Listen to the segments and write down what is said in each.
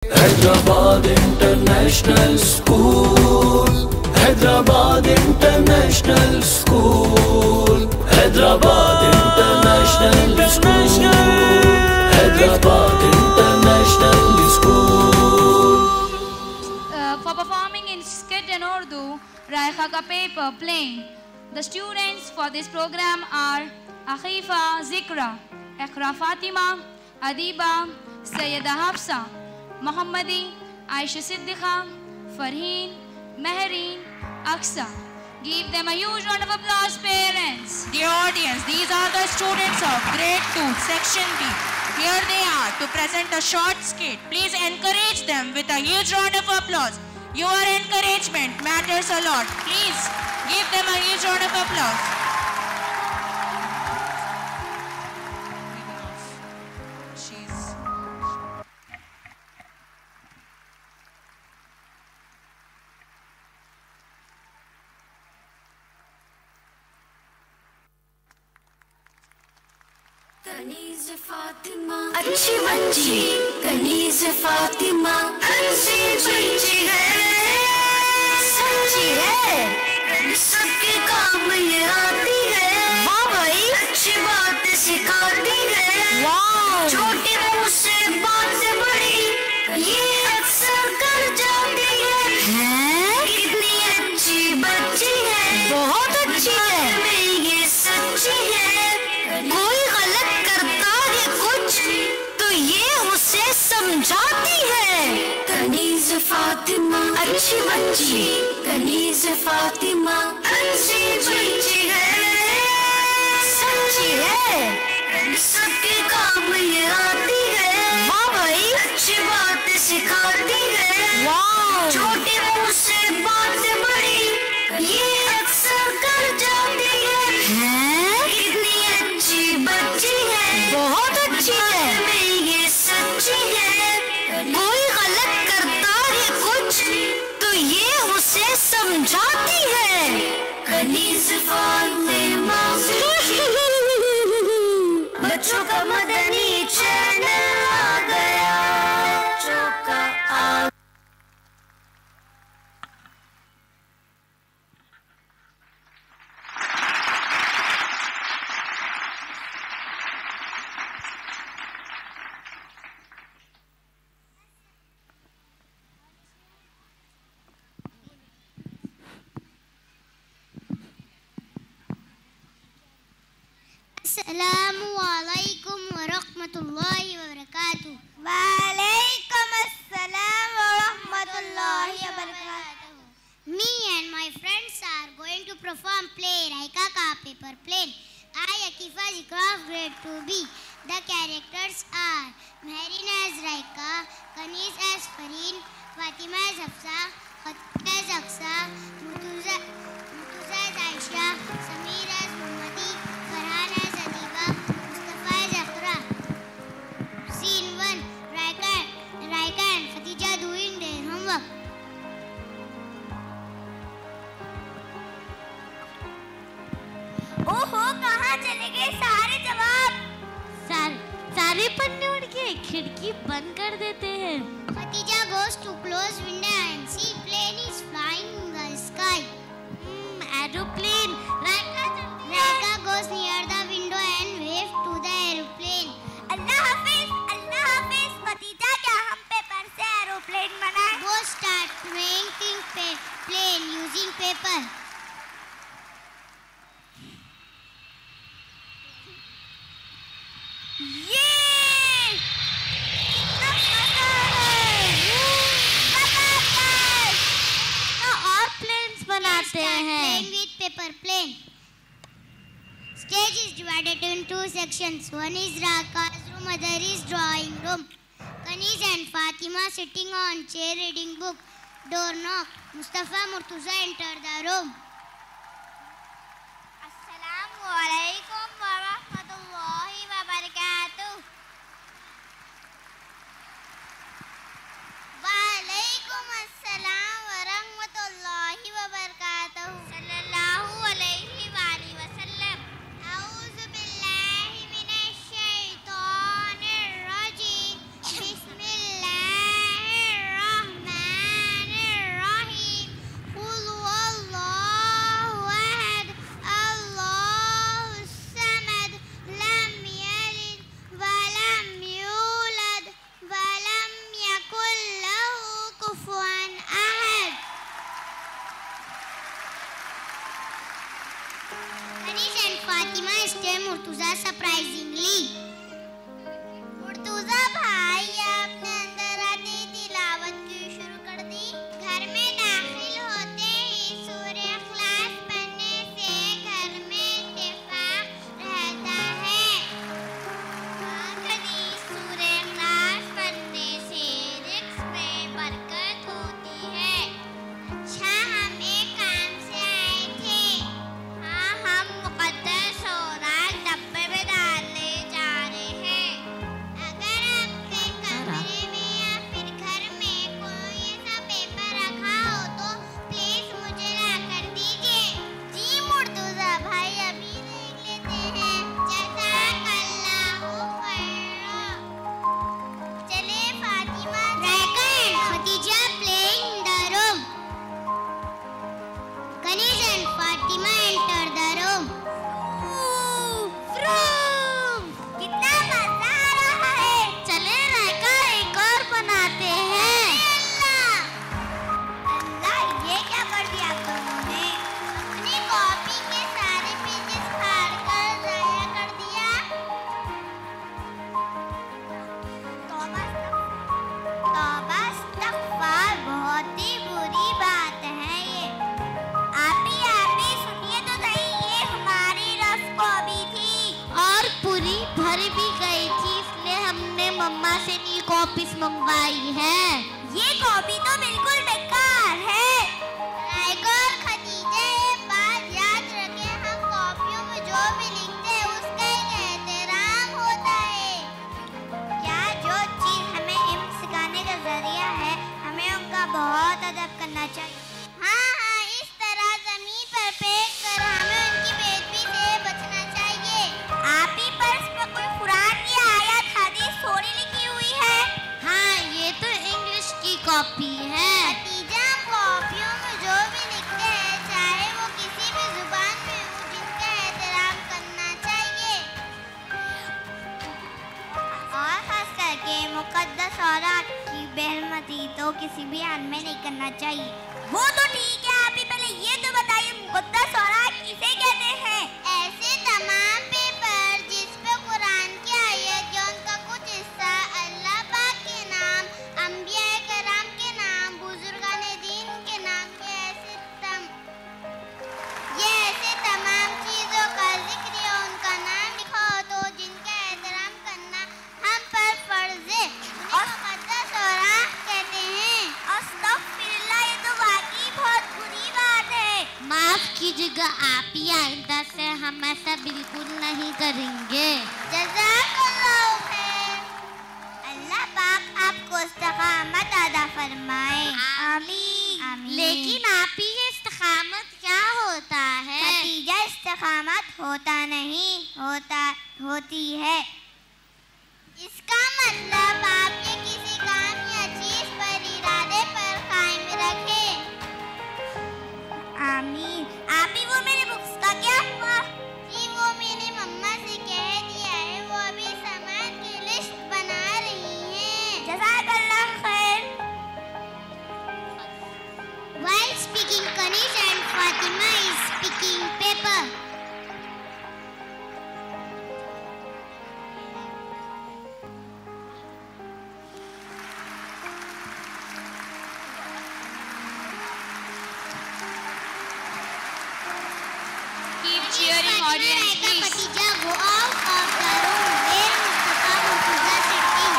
Hyderabad International School, Hyderabad International School, Hyderabad International School, Hyderabad International School. For performing in skit in Urdu, Raikha ka paper plane. The students for this program are Akhifa Zikra, Iqra Fatima, Adiba, Sayyida Hafsa, Muhammadi, Aisha Siddiqa, Farheen, Mehreen, Aksa. Give them a huge round of applause, parents. Dear audience, these are the students of grade 2, section B. Here they are to present a short skit. Please encourage them with a huge round of applause. Your encouragement matters a lot. Please give them a huge round of applause. Kaneez Fatima अच्छी बच्ची, कनीज़ फातिमा अच्छी बच्ची है, सच्ची है, सबके काम ये आती है। वाह भाई, अच्छी बात सिखाती है। वाह, छोटी मुँह से बात बड़ी ये अक्सर कर जाती है। कितनी अच्छी बच्ची है, बहुत अच्छी है, ये सच्ची है। कोई ये उसे समझाती है। कनीज़ फातिमा अच्छी बच्ची, कनीज़ फातिमा अच्छी बच्ची है, सच्ची है, सबके काम ये आती है। वाह भाई, अच्छी बात सिखाती है। वाह, छोटी मुँह से बात बड़ी ये अक्सर कर जाती है। कितनी अच्छी बच्ची है, बहुत अच्छी है, कोई गलत करता है कुछ तो ये उसे समझाती है। कनीज़ फातिमा बच्चों का मदनी चैनल आ गया, बच्चों का Assalamualaikum warahmatullahi wabarakatuh. Waalaikumsalam warahmatullahi wabarakatuh. Me and my friends are going to perform play Raikha Ka Paper Plane. I, Akhifa Zikra of grade 2B. The characters are Mehreen as Raikha, Kaniz as Farheen, Fatima as Hafsa, Khatib as Aksa, Murtuza as Aisha, Samir as Muhammadi, Farhan as Adiba, Mustafa as Iqra. Scene 1. Raikha and Khatija doing their homework. ओहो, कहाँ चले गए सारे जवाब? सारे पन्ने उड़ गए, खिड़की बंद कर देते हैं। Khatija goes to close window and see plane is flying in the sky. Aeroplane. Raikha goes near the window and waves to the aeroplane. अल्लाह हाफिज, खतीजा क्या हम पेपर से एरोप्लेन बनाए? Both start painting plane using paper. ये कितना मजा है! और प्लेन्स बनाते हैं। Playing with paper plane. Stage is divided into two sections. One is Raika's room, other is drawing room. Kaniz and Fatima sitting on chair reading book. Door knock. Mustafa Murtuza enter the room. Assalamualaikum warahmatullahi wabarakatuh. Waalaikumsalam warahmatullahi wabarakatuh. Sallallahu alaihi wa sallam. A'udzu billahi minash shaitanir rajim. Bismillahir Murtuza surprisingly. Murtuza भाई आपने अंदर आते ही तिलावत की शुरू कर दी। घर में दाखिल होते ही सूरह इखलास पढ़ने से घर में इत्तेफाक रहता है। सूरह इखलास पढ़ने से रिज़्क़ में बरकत होती है। अच्छा, हम एक काम से आए थे। हाँ, हम मुक़द्दस औरात डब्बे में डालने जा रहे हैं। अगर आपके कमरे में या फिर घर में कोई ऐसा पेपर रखा हो तो प्लीज मुझे ला कर दीजिए। जी मुर्तुजा भाई, अभी देख लेते हैं। जज़ाकल्लाहु खैरा। चले Fatima, Raika and Khadija playing the room. Kaniz and Fatima enter the room. Vroom! कितना मजा आ रहा है। चले राइका एक और बनाते हैं। अल्लाह, ये क्या कर दिया तुमने? अपनी कॉपी के सारे पेजेस फाड़ कर ज़ाया कर दिया। तौबा इस्तग़फ़ार, बहुत ही बुरी बात है ये। आप ही सुनिए तो सही, ये हमारी रफ कॉपी थी और पूरी भर भी गई थी, इसलिए हमने मम्मा से नई कॉपीज मंगवाई है। ये कॉपी तो बिल्कुल बेकार है। राइका और खदीजा, ये बात याद रखें, हम कॉपियों में जो भी लिखते हैं उसका एक एहतराम होता है। क्या जो चीज़ हमें इल्म सिखाने का जरिया है, हमें उनका बहुत अदब करना चाहिए। हाँ, इस तरह जमीन पर फेंक कर हमें उनकी बेइज्जती से बचना चाहिए। आप ही पर्स पर कोई कुरान की आयत हदीस थोड़ी लिखी हुई है। हाँ, ये तो इंग्लिश की कॉपी है। खदीजा, हम कॉपियों में जो भी लिखते हैं, चाहे वो किसी भी जुबान में हो, जिनका एहतराम करना चाहिए। और खास करके मुक़द्दस औरत की बेहरमती तो किसी भी हाल में नहीं करना चाहिए। वो तो ठीक है, आप ही पहले ये तो बताइए, मुक़द्दस औरत किसे कहते हैं? ऐसे तमाम पेपर जिस पे कुरान की आयत या उनका कुछ हिस्सा अल्लाह पाक के नाम, अंबिया कराम के नाम, बुजुर्गाने दीन के नाम, ये ऐसे तमाम चीज़ों का जिक्र या उनका नाम लिखा हो तो जिनका एहतराम करना हम पर फर्ज है। और मुक़द्दस औरत कहते हैं। अस्तग़फिरुल्लाह, ये तो वाकई बहुत बुरी बात है। माफ कीजिएगा आप ही, आइंदा से हम ऐसा बिल्कुल नहीं करेंगे। जज़ाकल्लाहु खैर। अल्लाह पाक आपको इस्तिक़ामत अता फरमाए। आमीन। लेकिन आप ही ये इस्तिक़ामत क्या होता है? खदीजा, इस्तिक़ामत होता नहीं, होती है। इसका मतलब आप ये किसी काम या चीज पर इरादे पर कायम रखें। आमीन। आप ही, वो मेरे बुक्स का क्या हुआ? जी, वो मैंने मम्मा से कह दिया है, वो अभी सामान की लिस्ट बना रही हैं। जज़ाकल्लाह खैर। While speaking, Kaniz and Fatima is picking paper. Keep cheering, audience, please. Khadija, go out of the room where Mustafa Murtuza sitting.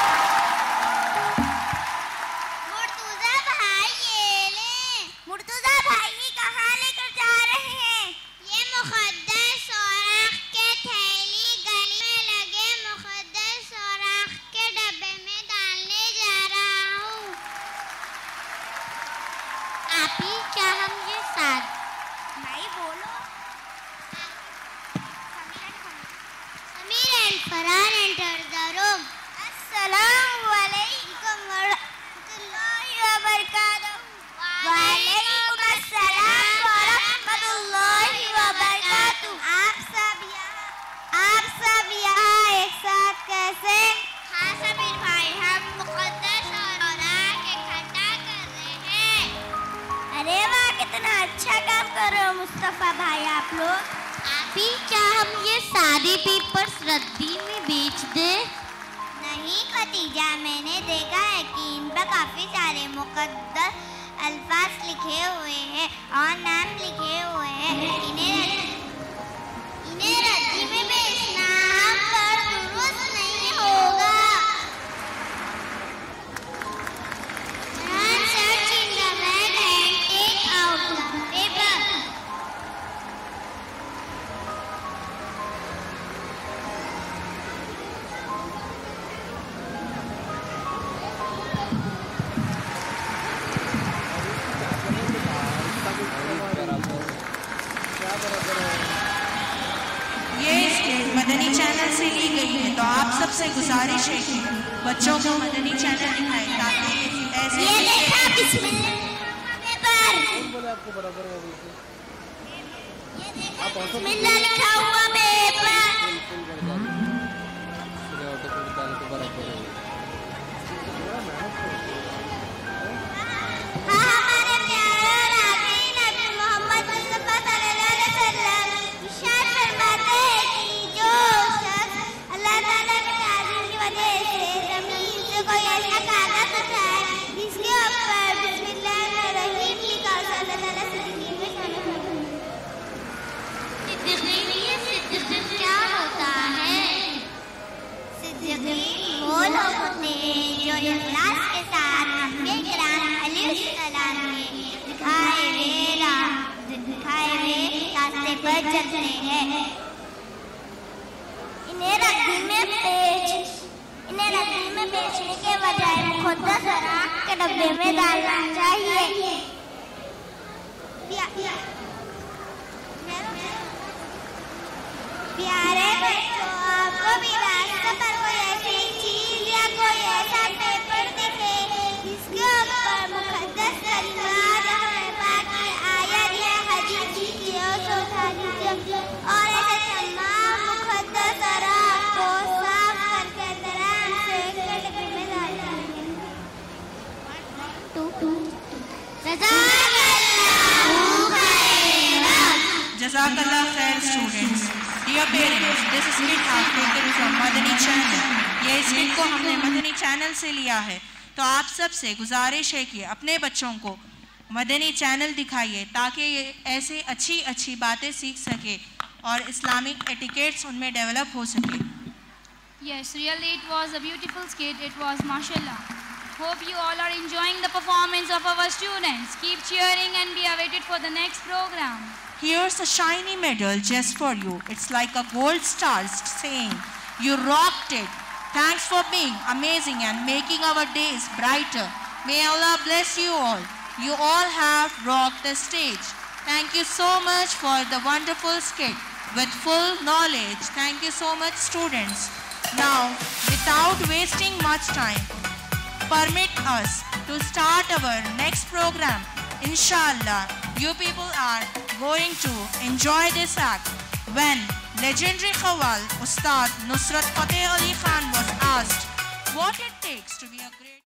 Murtuza भाई, ये ले। मुर्तुजा भाई, ये कहाँ लेकर जा रहे हैं? ये मुक़द्दस औरत के थैली गली में लगे मुक़द्दस औरत के डब्बे में डालने जा रहा हूँ। आप ही, क्या हम ये साथ नहीं बोलो। Samir and Farhan entered the room. Assalamu alaikum wa rahmatullahi wa barakatuh. Wa alaikum assalam wa rahmatullahi wa barakatuh. आप सब यहाँ एक साथ कैसे? हाँ समीर भाई, हम मुक़द्दस औरत इकट्ठा कर रहे हैं। अरे वाह, कितना अच्छा काम कर रहे हो मुस्तफ़ा भाई आप लोग। आप आपी, क्या हम ये सारे पेपर्स रद्दी में बेच दें? नहीं खतीजा, मैंने देखा है कि इन पर काफी सारे मुकद्दस अल्फाज लिखे हुए हैं और नाम लिखे हुए हैं। इन्हें रद्दी में बेचना हम पर दुरुस्त नहीं होगा। Search in the bag and take out the paper. ये स्किट मदनी चैनल से ली गई है, तो आप सबसे गुजारिश है कि बच्चों को मदनी चैनल दिखाएं ताकि ऐसे ये देखा बिस्मिल्लाह लिखा हुआ पेपर। हाँ, हमारे प्यारे और आखिरी नबी मोहम्मद मुस्तफा सल्लल्लाहु अलैहि वसल्लम इरशाद फरमाते हैं कि जो शख्स अल्लाह ताला की ताज़ीम की वजह से ज़मीन से कोई ऐसा कागज़ उठाए जिसके ऊपर बिस्मिल्लाहिर्रहमानिर्रहीम लिखा हो, सल्लल्लाहु अलैहि वसल्लम में शामिल हो। सिद्दीक़ीन क्या होता है? सिद्दीक़ीन वो लोग होते हैं जो इखलास के साथ अपने किराम अलैहिस्सलाम के दिखाए हुए रास्ते पर चलते हैं। इन्हें रद्दी में बेचने के बजाय मुक़द्दस राख के डब्बे में डालना चाहिए। प्यारे बच्चों, आपको भी रास्ते पर कोई ऐसी चीज या कोई ऐसा पेपर दिखे जिसके ऊपर मुक़द्दस कलिमात या हमें पाक की आयत या हदीस की हो तो उठा लीजिए और ऐसे तमाम मुक़द्दस राख को साफ करके आराम से डब्बे में डाल दीजिए। जज़ाकल्लाह खैर students. Dear parents, this skit have taken from Madani channel. ये स्किट को हमने मदनी चैनल से लिया है, तो आप सबसे गुजारिश है कि अपने बच्चों को मदनी चैनल दिखाइए ताकि ये ऐसे अच्छी बातें सीख सके और इस्लामिक एटिकेट्स उनमें डेवलप हो सके। Yes, really it was a beautiful skit. It was mashallah. Hope you all are enjoying the performance of our students. Keep cheering and be awaited for the next program. Here's a shiny medal just for you. It's like a gold star saying, "You rocked it. Thanks for being amazing and making our days brighter. May Allah bless you all. You all have rocked the stage. Thank you so much for the wonderful skit with full knowledge. Thank you so much, students." Now, without wasting much time, permit us to start our next program. Inshallah, you people are going to enjoy this act. When legendary Khawal Ustad Nusrat Fateh Ali Khan was asked what it takes to be a great